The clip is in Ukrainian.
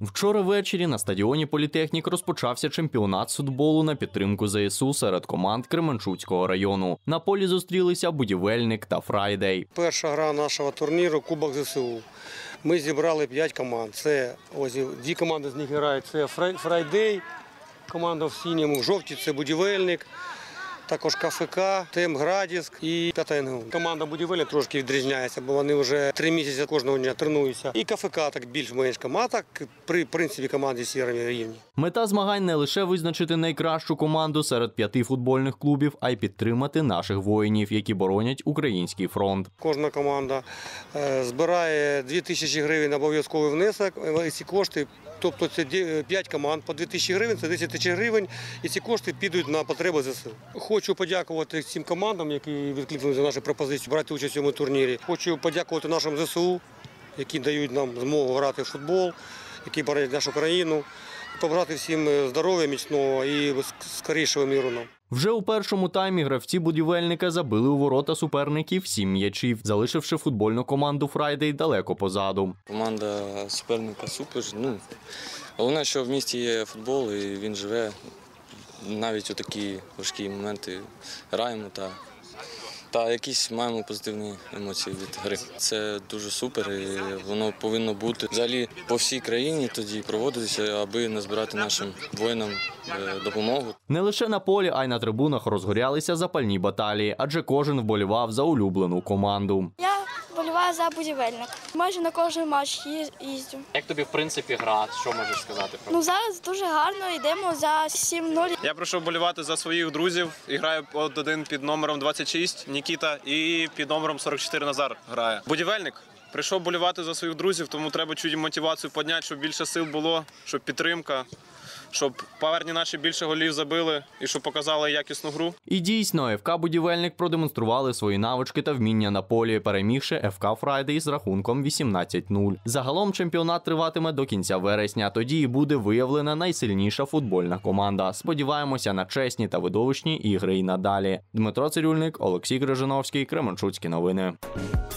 Вчора ввечері на стадіоні «Політехнік» розпочався чемпіонат з футболу на підтримку ЗСУ серед команд Кременчуцького району. На полі зустрілися «Будівельник» та «Фрайдей». Перша гра нашого турніру – Кубок ЗСУ. Ми зібрали 5 команд. Це ось 2 команди з них грають. Це «Фрайдей», команда в синьому, в жовтій – це «Будівельник». Також КФК, ТМ Градівськ і 5 НГУ. Команда «Будівельник» трошки відрізняється, бо вони вже 3 місяці кожного дня тренуються. І КФК так більш-менш команда, так при принципі команді всі рівні. Мета змагань не лише визначити найкращу команду серед 5 футбольних клубів, а й підтримати наших воїнів, які боронять український фронт. Кожна команда збирає 2000 гривень обов'язковий внесок, і ці кошти, тобто це 5 команд по 2000 гривень, це 10 тисяч гривень, і ці кошти підуть на потреби ЗСУ. Хочу подякувати всім командам, які відкликнулися за нашу пропозицію брати участь у цьому турнірі. Хочу подякувати нашим ЗСУ, які дають нам змогу грати в футбол, які боронять нашу країну. Побажати всім здоров'я міцного і скорішого миру нам. Вже у першому таймі гравці «Будівельника» забили у ворота суперників 7 м'ячів, залишивши футбольну команду «Фрайдей» далеко позаду. Команда суперника супер. Головне, що в місті є футбол і він живе. Навіть у такі важкі моменти граємо та якісь маємо позитивні емоції від гри. Це дуже супер і воно повинно бути взагалі по всій країні тоді проводитися, аби назбирати нашим воїнам допомогу. Не лише на полі, а й на трибунах розгорялися запальні баталії, адже кожен вболівав за улюблену команду. Я вболіваю за «Будівельник». Майже на кожен матч їздю. Як тобі, в принципі, гра? Що можеш сказати про? Зараз дуже гарно, йдемо за 7-0. Я прийшов вболівати за своїх друзів і граю один під номером 26 Нікіта і під номером 44 Назар грає. Будівельник. Прийшов вболівати за своїх друзів, тому треба чуть мотивацію підняти, щоб більше сил було, щоб підтримка, щоб парні наші більше голів забили і щоб показали якісну гру. І дійсно, ФК «Будівельник» продемонстрували свої навички та вміння на полі, перемігши ФК «Фрайдей» з рахунком 18-0. Загалом чемпіонат триватиме до кінця вересня, тоді і буде виявлена найсильніша футбольна команда. Сподіваємося на чесні та видовищні ігри й надалі. Дмитро Цирюльник, Олексій Крижановський, Кременчуцькі новини.